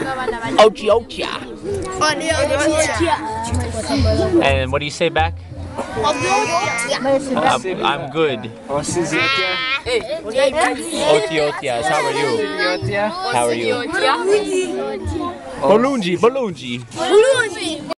Ochi Ochia. And what do you say back? I'm good. Otiotias, how are you? How are you? Balloonji, Balloonji.